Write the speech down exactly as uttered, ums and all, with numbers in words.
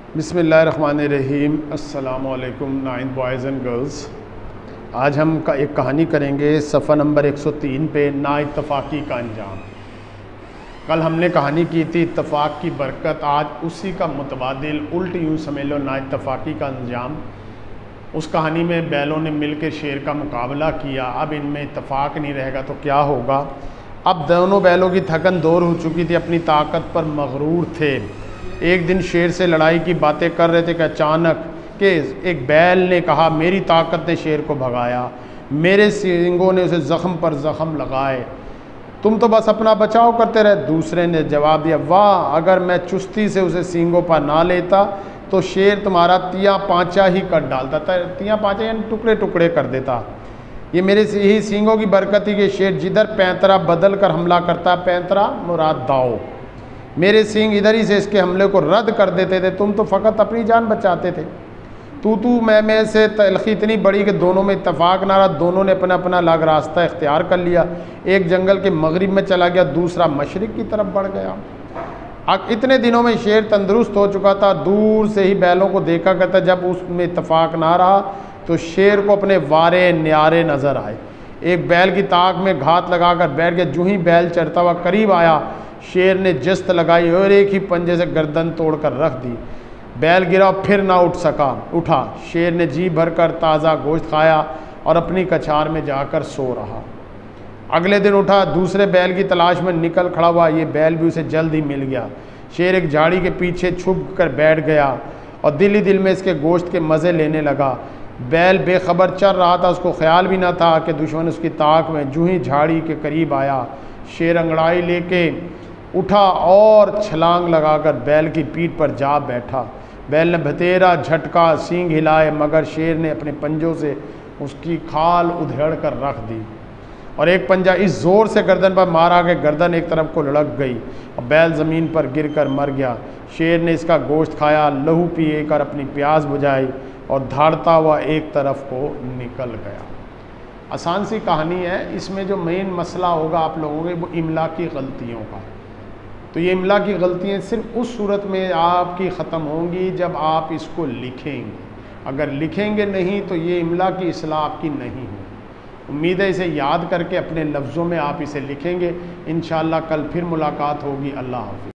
बिस्मिल्लाहिर्रहमानिर्रहीम। अस्सलामुअलैकुम nine boys and girls. आज हम का एक कहानी करेंगे सफ़ा नंबर एक सौ तीन पे, नाइत्तफ़ाक़ी का अंजाम। कल हमने कहानी की थी इत्तफ़ाक़ की बरकत, आज उसी का मुतबादिल उल्ट यूँ समझ लो नाइत्तफ़ाक़ी का अंजाम। उस कहानी में बैलों ने मिलकर शेर का मुकाबला किया। अब इनमें इत्तफ़ाक़ नहीं रहेगा तो क्या होगा। अब दोनों बैलों की थकन दूर हो चुकी थी, अपनी ताकत पर मगरूर थे। एक दिन शेर से लड़ाई की बातें कर रहे थे कि अचानक के एक बैल ने कहा, मेरी ताकत ने शेर को भगाया, मेरे सींगों ने उसे ज़ख़म पर ज़ख़म लगाए, तुम तो बस अपना बचाव करते रहे। दूसरे ने जवाब दिया, वाह, अगर मैं चुस्ती से उसे सींगों पर ना लेता तो शेर तुम्हारा तिया पाँचा ही कर डालता था। तिया पाँचा यानी टुकड़े टुकड़े कर देता। ये मेरे यही सींगों की बरकत ही कि शेर जिधर पैंतरा बदल कर हमला करता, पैंतरा मुराद दाओ, मेरे सींग इधर ही से इसके हमले को रद्द कर देते थे। तुम तो फ़कत अपनी जान बचाते थे। तू तू मैं मैं से तलखी इतनी बड़ी कि दोनों में इत्तफाक ना रहा। दोनों ने अपना अपना अलग रास्ता इख्तियार कर लिया। एक जंगल के मगरिब में चला गया, दूसरा मशरिक़ की तरफ बढ़ गया। अब इतने दिनों में शेर तंदुरुस्त हो चुका था, दूर से ही बैलों को देखा करता। जब उसमें इत्तफाक ना रहा तो शेर को अपने वारे न्यारे नज़र आए। एक बैल की ताक में घात लगाकर बैठ गया। जूँ ही बैल चढ़ता हुआ करीब आया, शेर ने जस्त लगाई और एक ही पंजे से गर्दन तोड़कर रख दी। बैल गिरा, फिर ना उठ सका उठा। शेर ने जी भरकर ताज़ा गोश्त खाया और अपनी कछार में जाकर सो रहा। अगले दिन उठा, दूसरे बैल की तलाश में निकल खड़ा हुआ। ये बैल भी उसे जल्द ही मिल गया। शेर एक झाड़ी के पीछे छुप कर बैठ गया और दिल ही दिल में इसके गोश्त के मज़े लेने लगा। बैल बेखबर चल रहा था, उसको ख्याल भी ना था कि दुश्मन उसकी ताक में। जूँ ही झाड़ी के करीब आया, शेर अंगड़ाई लेके उठा और छलांग लगाकर बैल की पीठ पर जा बैठा। बैल ने भतेरा झटका, सींग हिलाए, मगर शेर ने अपने पंजों से उसकी खाल उधेड़ कर रख दी और एक पंजा इस ज़ोर से गर्दन पर मारा कि गर्दन एक तरफ को लुढ़क गई और बैल ज़मीन पर गिरकर मर गया। शेर ने इसका गोश्त खाया, लहू पिए कर अपनी प्यास बुझाई और धाड़ता हुआ एक तरफ को निकल गया। आसान सी कहानी है। इसमें जो मेन मसला होगा आप लोगों के, वो इमला की गलतियों का। तो ये इमला की गलतियाँ सिर्फ उस सूरत में आपकी ख़त्म होंगी जब आप इसको लिखेंगे। अगर लिखेंगे नहीं तो ये इमला की इस्लाह आपकी नहीं हो। उम्मीद है इसे याद करके अपने लफ्ज़ों में आप इसे लिखेंगे। इंशाअल्लाह कल फिर मुलाकात होगी। अल्लाह हाफ़िज़।